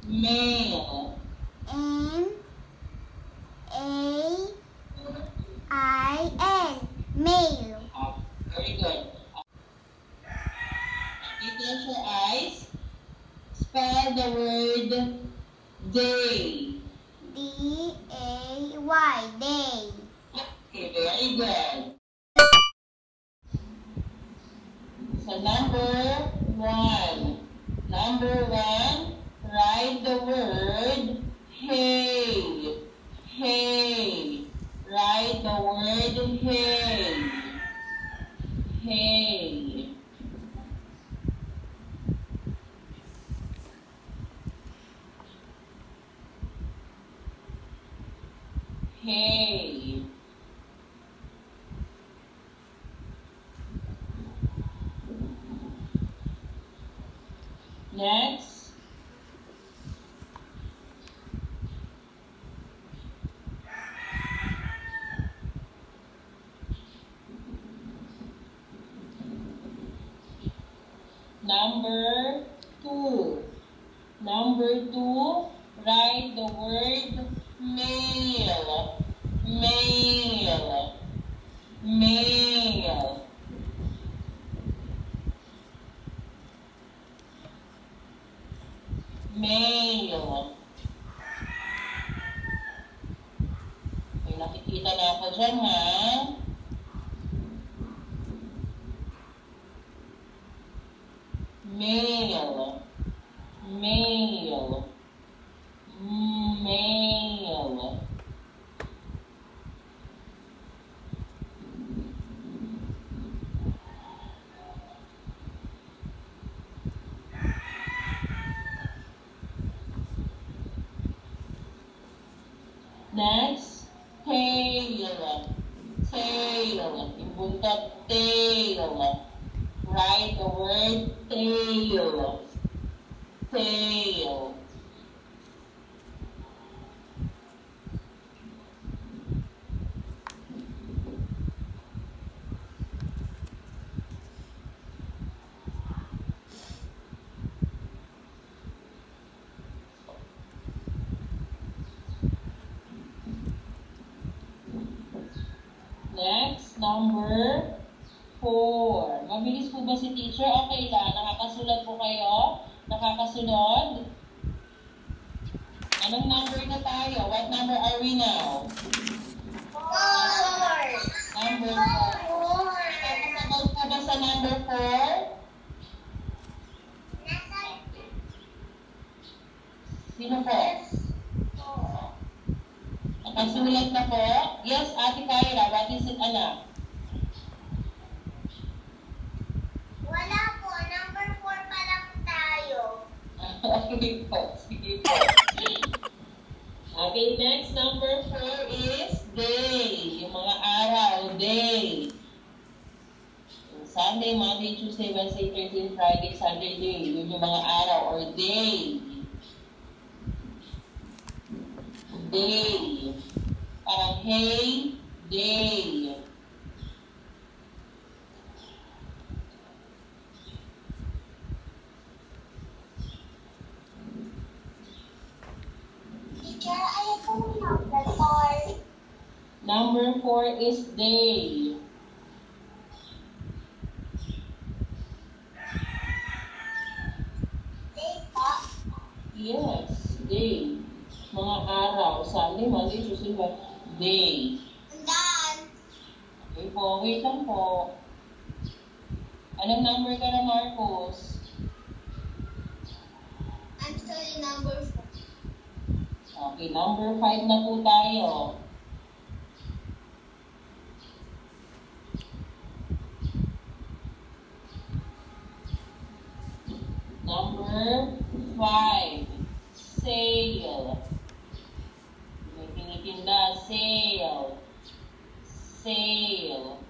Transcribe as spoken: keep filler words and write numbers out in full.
Male. M A I N. Male. Oh, very good. Close your eyes. Spell the word day. D A Y. Day. Okay, very good. So number one. Number one, write the word hay. Hay. Write the word hay. Hay. Hay. Next. Number two. Number two, write the word male. Male. Male. Male. May nakikita na ako dyan, ha? Male. Male. Male. Next, tail. Tail. Yung buntot, tail. Write the word tail. Tail. Next, number four. Mabilis po ba si teacher? Okay lang. Nakakasulat po kayo? Nakakasunod? Anong number na tayo? What number are we now? Four. Number four. Nakakasagot po ba sa number four? Sino po? Nakasulat na po? Yes, Ate Kyra. What is it, anak? Wala po. Number four pa lang tayo. Okay po. Sige po. Okay, next number four is day. Yung mga araw, day. Sunday, Monday, Tuesday, Wednesday, Thursday, Friday, Saturday. Yun yung mga araw or day. Day. Parang hey, day. Teacher, ayaw ko number four. Number four is day. Day po. Yes, day. Mga araw, Sunday, Monday, Tuesday, Wednesday, day. Andan. Okay po, wait lang po. Anong number ka na, Marcos? I'm sorry, number four. Okay, number five na po tayo. Number five, sale. May tinitinda, sale. Sale.